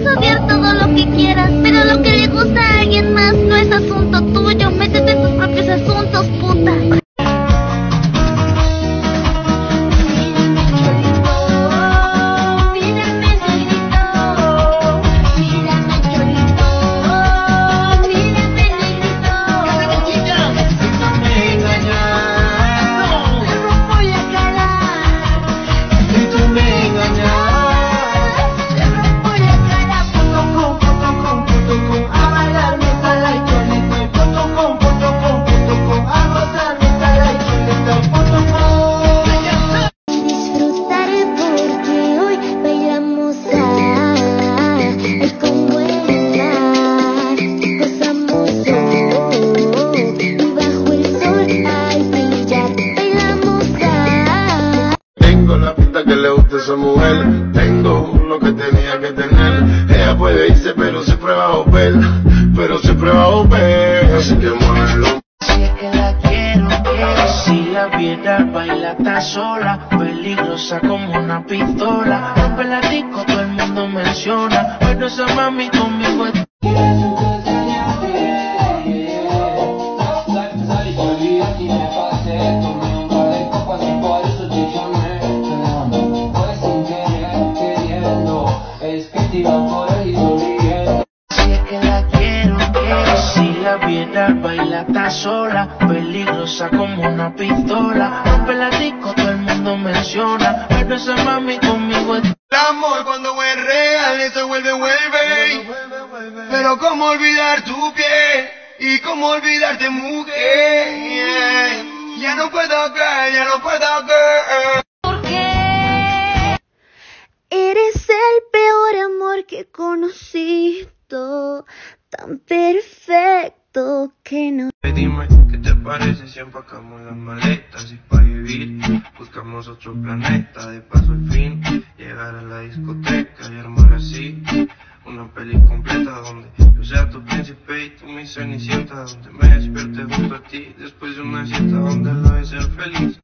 odiar todo lo que quieras, pero lo que le gusta a alguien más no es asunto tuyo. Métete en tus propios asuntos, puta. Que le gusta a esa mujer, tengo lo que tenía que tener. Ella puede irse pero siempre va a volver, pero siempre va a volver. Así que muévelo. Si es que la quiero, si la viera baila está sola, peligrosa como una pistola. Rompe la disco, todo el mundo menciona, pero esa mami conmigo es... Si es que la quiero, si la viera baila está sola, peligrosa como una pistola. Rompe la disco, todo el mundo menciona, pero esa mami conmigo es... El amor cuando es real, eso vuelve. Pero cómo olvidar tu piel y cómo olvidarte, mujer. Ya no puedo creer. Eres el peor amor que he conocido, tan perfecto que no. Dime, ¿qué te parece si empacamos las maletas y para vivir buscamos otro planeta? De paso al fin, llegar a la discoteca y armar así una peli completa donde yo sea tu príncipe y tú mi cenicienta, donde me despierte junto a ti después de una cita donde lo de ser feliz.